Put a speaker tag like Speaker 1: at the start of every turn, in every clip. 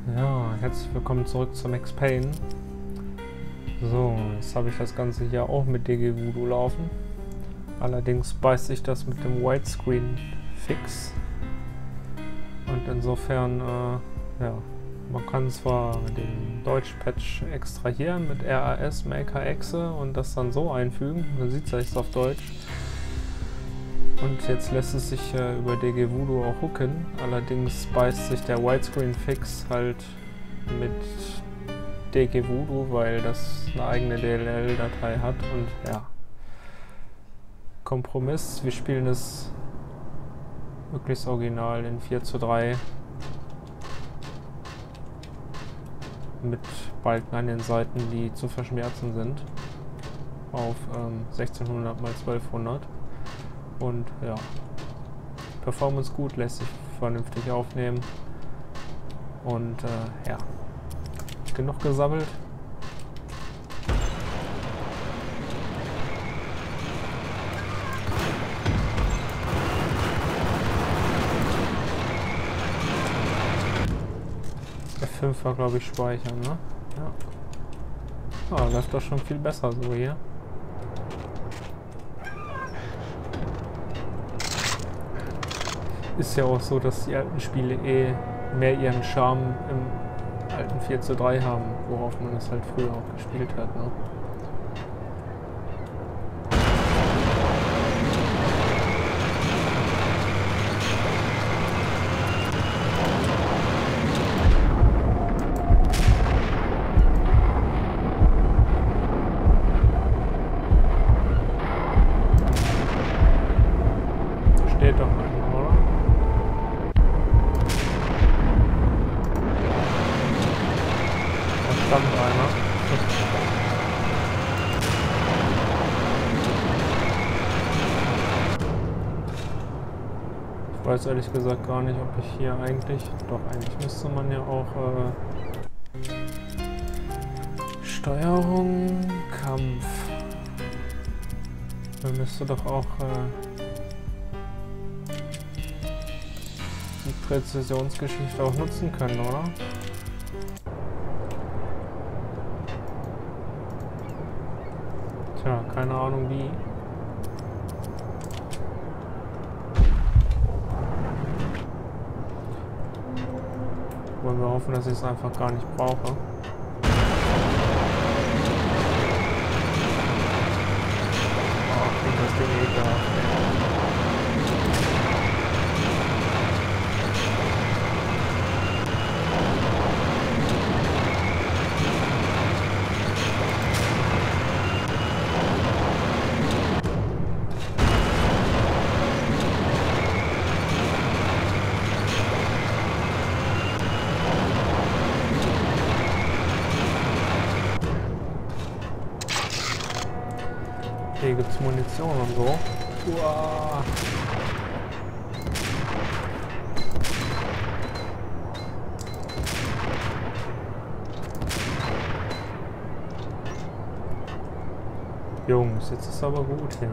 Speaker 1: Ja, herzlich willkommen zurück zu Max Payne. So, jetzt habe ich das Ganze hier auch mit DG Voodoo laufen. Allerdings beißt sich das mit dem Widescreen fix. Und insofern, ja, man kann zwar den Deutsch-Patch extrahieren mit RAS Maker Exe und das dann so einfügen, man sieht es jetzt auf Deutsch. Und jetzt lässt es sich über DG Voodoo auch hooken, allerdings beißt sich der Widescreen-Fix halt mit DG Voodoo, weil das eine eigene DLL-Datei hat und ja. Kompromiss, wir spielen es möglichst original in 4:3 mit Balken an den Seiten, die zu verschmerzen sind, auf 1600 x 1200. Und ja, Performance gut, lässt sich vernünftig aufnehmen. Und ja, genug gesammelt. F5 war, glaube ich, speichern, ne? Ja. Ah, läuft doch schon viel besser so hier. Ist ja auch so, dass die alten Spiele mehr ihren Charme im alten 4:3 haben, worauf man es halt früher auch gespielt hat, ne? Steht doch einer, oder? Da stand einer. Ich weiß ehrlich gesagt gar nicht, ob ich hier eigentlich... Doch, eigentlich müsste man ja auch... Steuerung, Kampf. Man müsste doch auch... die Präzisionsgeschichte auch nutzen können, oder? Tja, keine Ahnung wie. Wollen wir hoffen, dass ich es einfach gar nicht brauche. Oh, klingt das Ding ekelhaft, ey. Hier gibt es Munition und so. Uah. Jungs, jetzt ist aber gut hier.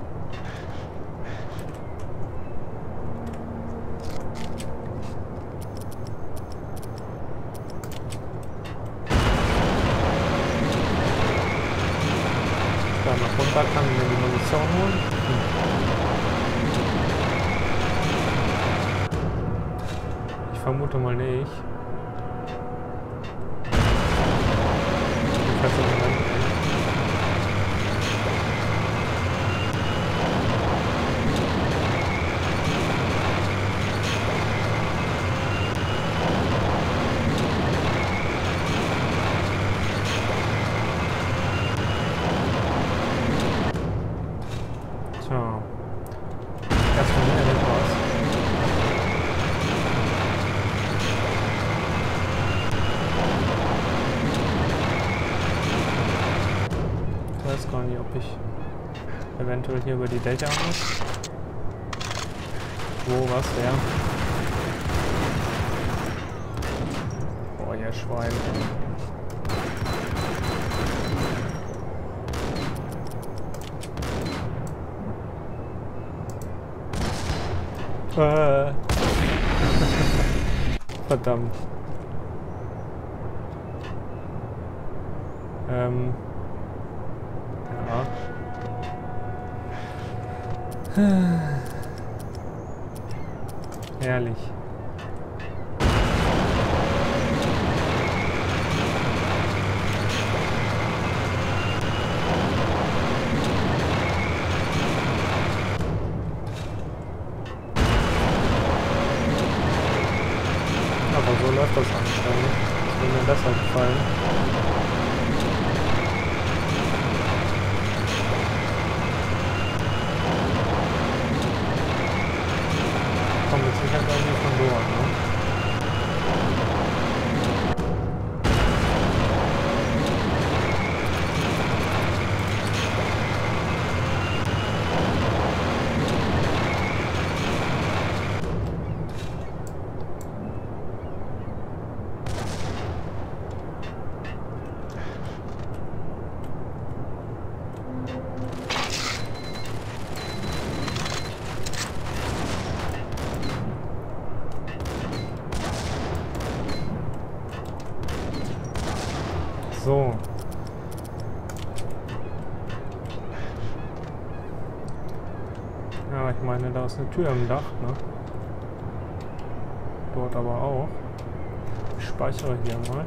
Speaker 1: Nach runter kann ich mir die Munition holen. Ich vermute mal nicht. Ich weiß nicht, Moment, ey. Erstmal wieder nicht was. Ich weiß gar nicht, ob ich eventuell hier über die Dächer muss. Wo, was, wer? Boah, ihr Schwein. Verdammt. Ja. Herrlich. Aber so läuft das anscheinend. Das würde mir besser gefallen. Kommt jetzt sicher irgendwie von dort, ne? So. Ja, ich meine, da ist eine Tür im Dach, ne? Dort aber auch. Ich speichere hier mal.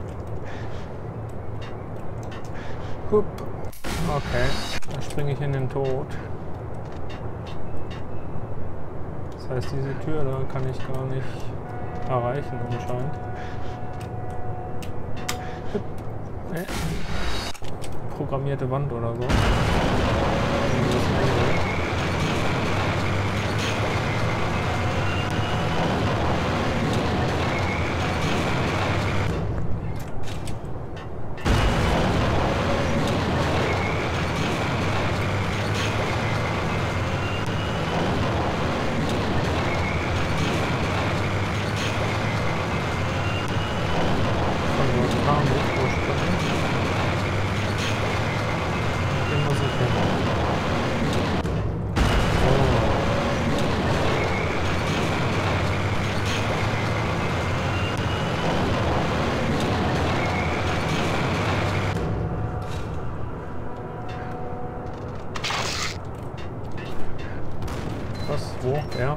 Speaker 1: Hup. Okay, dann springe ich in den Tod. Das heißt, diese Tür da kann ich gar nicht erreichen anscheinend. Programmierte Wand oder so. Von dort kam ich ursprünglich. Den muss ich hin. Was? Wo? Ja.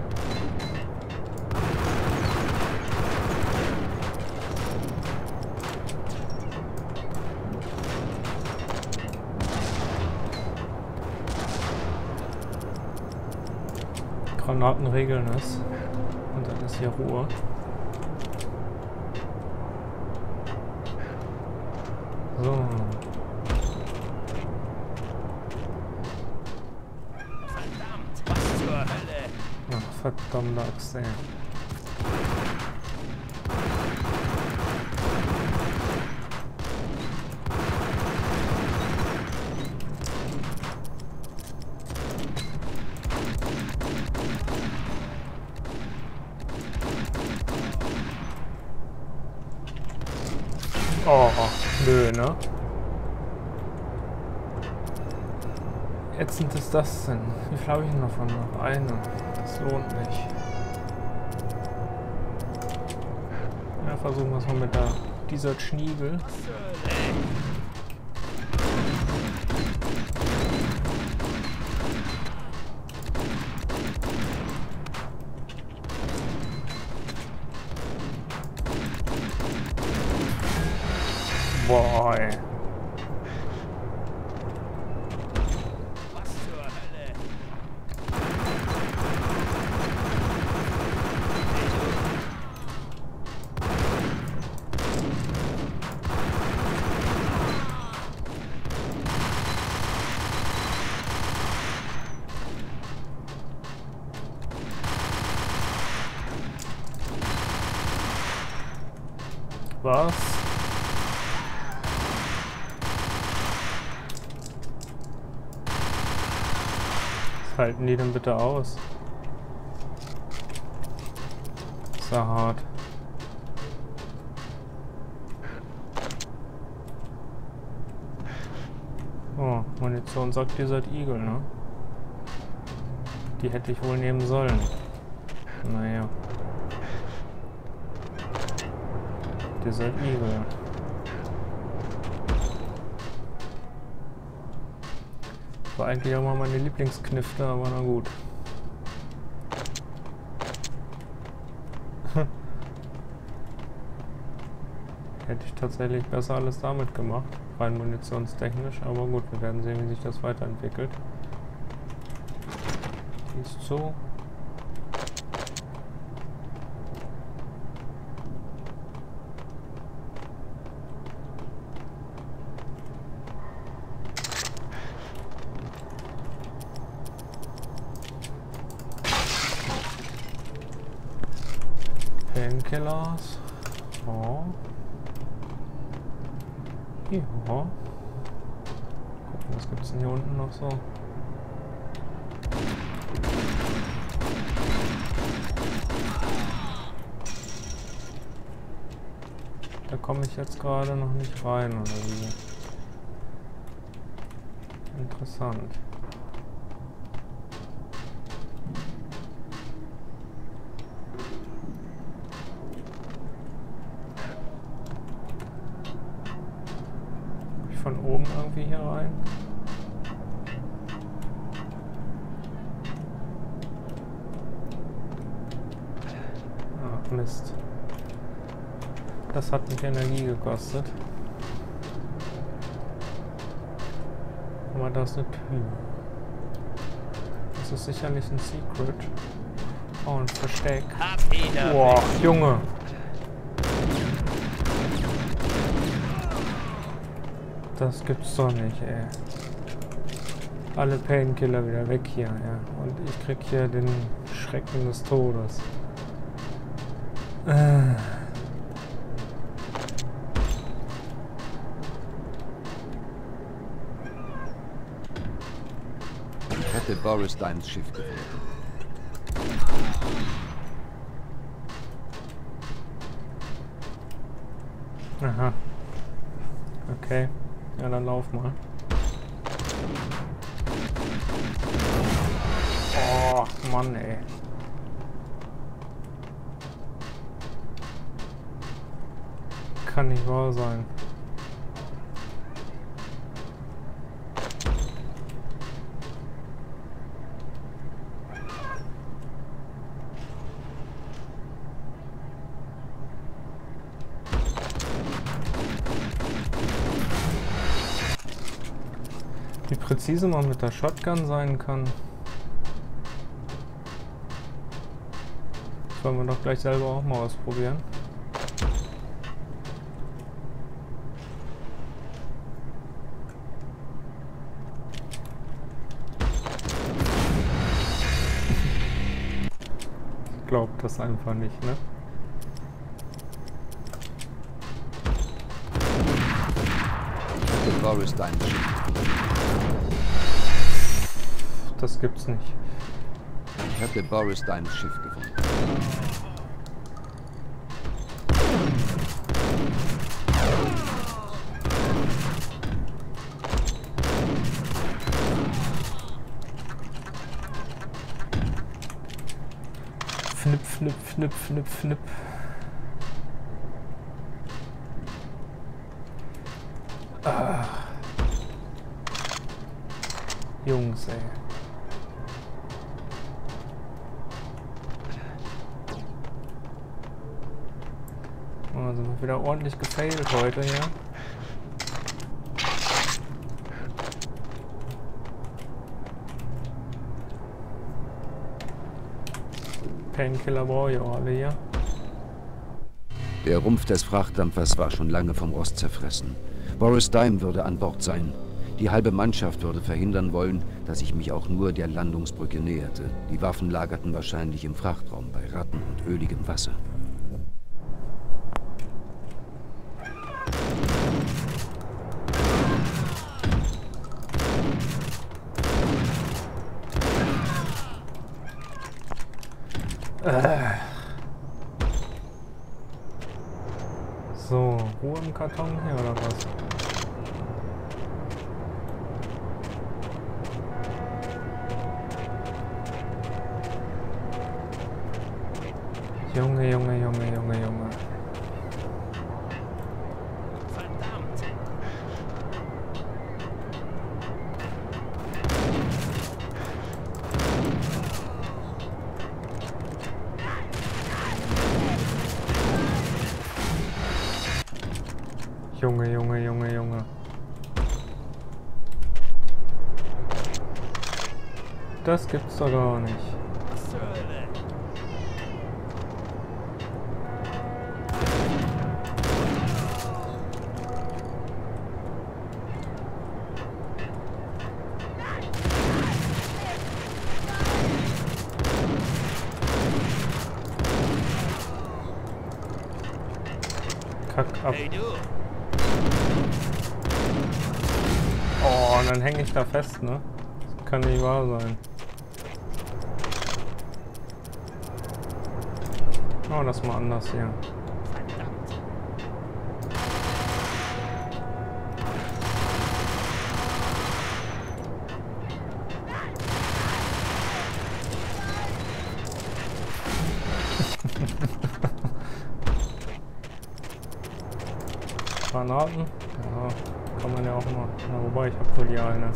Speaker 1: Granaten regeln es. Und dann ist hier Ruhe. So.
Speaker 2: Verdammt, was zur Hölle?
Speaker 1: Ach, verdammte Axt, ey. Oh, nö, ne? Ätzend ist das denn? Wie viel habe ich denn davon noch? Eine. Das lohnt nicht. Ja, versuchen wir es mal mit dieser Schniegel.
Speaker 2: Was zur Hölle?
Speaker 1: Boah, ey.
Speaker 2: Was zur Hölle?
Speaker 1: Was? Was halten die denn bitte aus? Ist ja hart. Oh, Munition sagt dieser Igel, ne? Die hätte ich wohl nehmen sollen. Naja. Dieser Igel. Das war eigentlich auch mal meine Lieblingsknifte, aber na gut. Hätte ich tatsächlich besser alles damit gemacht, rein munitionstechnisch, aber gut, wir werden sehen, wie sich das weiterentwickelt. Die ist zu. Painkillers. Oh. Ja. Gucken, was gibt es denn hier unten noch so? Da komme ich jetzt gerade noch nicht rein, oder wie? Interessant. Von oben irgendwie hier rein. Ach Mist. Das hat mich Energie gekostet. Aber das ist eine Tür. Das ist sicherlich ein Secret. Oh, ein Versteck. Boah, Junge. Das gibt's doch nicht, ey. Alle Painkiller wieder weg hier, ja. Und ich krieg hier den Schrecken des Todes.
Speaker 3: Ich hätte Boris Dimes Schiff gefunden.
Speaker 1: Aha. Okay. Ja, dann lauf mal. Oh, Mann, ey. Kann nicht wahr sein. Wie präzise man mit der Shotgun sein kann. Das wollen wir doch gleich selber auch mal ausprobieren. Ich glaube das einfach nicht, ne?
Speaker 3: Ich hätte Boris Dimes Schiff.
Speaker 1: Das gibt's nicht.
Speaker 3: Ich hätte Boris Dimes Schiff gefunden.
Speaker 1: Fnipp, fnipp, fnipp, fnipp, fnipp. Ah. Jungs, ey. Oh, sind wir wieder ordentlich gefailt heute hier. Painkiller brauche ich auch alle hier.
Speaker 3: Der Rumpf des Frachtdampfers war schon lange vom Rost zerfressen. Boris Dime würde an Bord sein. Die halbe Mannschaft würde verhindern wollen, dass ich mich auch nur der Landungsbrücke näherte. Die Waffen lagerten wahrscheinlich im Frachtraum bei Ratten und öligem Wasser.
Speaker 1: So, Ruhe im Karton hier oder was? Junge, Junge, Junge, Junge, Junge.
Speaker 2: Verdammt!
Speaker 1: Junge, Junge, Junge, Junge. Das gibt's doch gar nicht.
Speaker 2: Was zur Hölle?
Speaker 1: Kack ab.
Speaker 2: Hey du!
Speaker 1: Oh, und dann hänge ich da fest, ne? Das kann nicht wahr sein. Oh, das mal anders hier.
Speaker 2: Verdammt!
Speaker 1: Granaten? Ja, kann man ja auch mal. Na, wobei, ich hab nur die eine.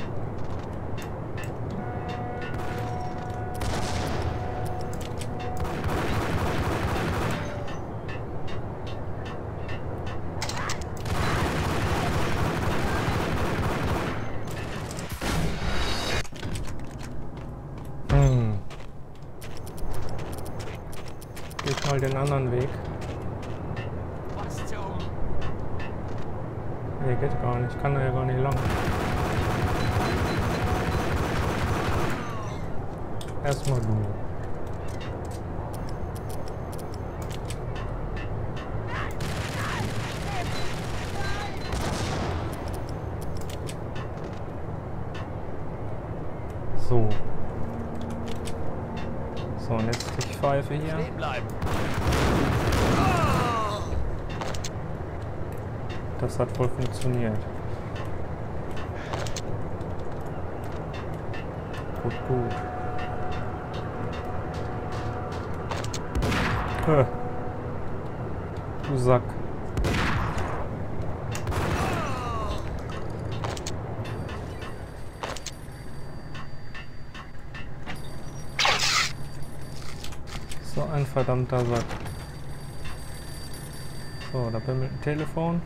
Speaker 1: Geh ich mal den anderen Weg.
Speaker 2: Was zum...
Speaker 1: Nee, geht gar nicht. Ich kann da ja gar nicht lang. Erstmal du. So. So, und jetzt die Pfeife hier.
Speaker 2: Stehen bleiben!
Speaker 1: Das hat wohl funktioniert. Gut, gut. Du Sack. So ein verdammter Sack. So, da bimmelt ein Telefon.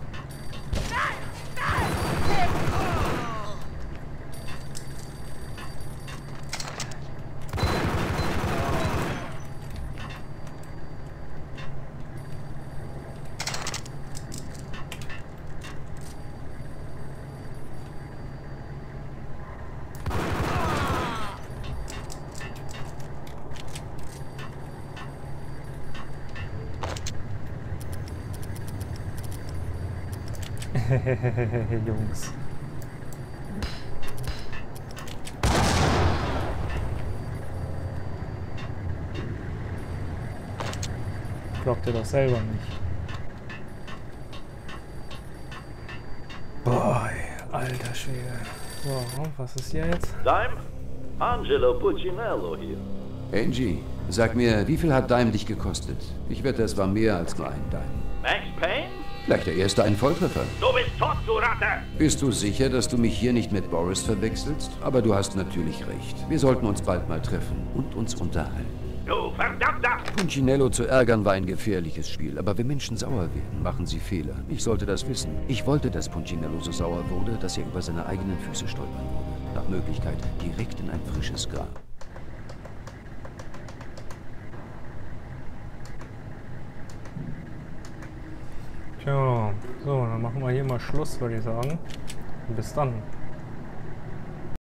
Speaker 1: Jungs. Glaubt ihr doch selber nicht. Boah, alter Schwede. So, was ist hier jetzt?
Speaker 4: Dime? Angelo Puccinello hier.
Speaker 3: Angie, sag mir, wie viel hat Dime dich gekostet? Ich wette, es war mehr als nur ein Dime.
Speaker 4: Max Payne?
Speaker 3: Vielleicht der erste ein Volltreffer.
Speaker 4: Du bist tot, du Ratte!
Speaker 3: Bist du sicher, dass du mich hier nicht mit Boris verwechselst? Aber du hast natürlich recht. Wir sollten uns bald mal treffen und uns unterhalten.
Speaker 4: Du verdammter!
Speaker 3: Puccinello zu ärgern war ein gefährliches Spiel, aber wenn Menschen sauer werden, machen sie Fehler. Ich sollte das wissen. Ich wollte, dass Puccinello so sauer wurde, dass er über seine eigenen Füße stolpern würde. Nach Möglichkeit direkt in ein frisches Grab.
Speaker 1: Tja, so, dann machen wir hier mal Schluss, würde ich sagen. Bis dann.